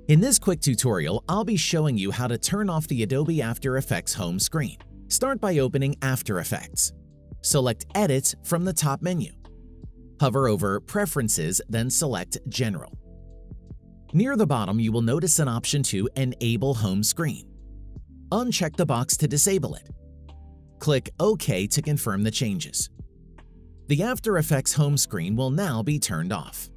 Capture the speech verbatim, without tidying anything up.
In this quick tutorial, I'll be showing you how to turn off the Adobe After Effects home screen. Start by opening After Effects. Select Edit from the top menu. Hover over Preferences, then select General. Near the bottom, you will notice an option to Enable Home Screen. Uncheck the box to disable it. Click OK to confirm the changes. The After Effects home screen will now be turned off.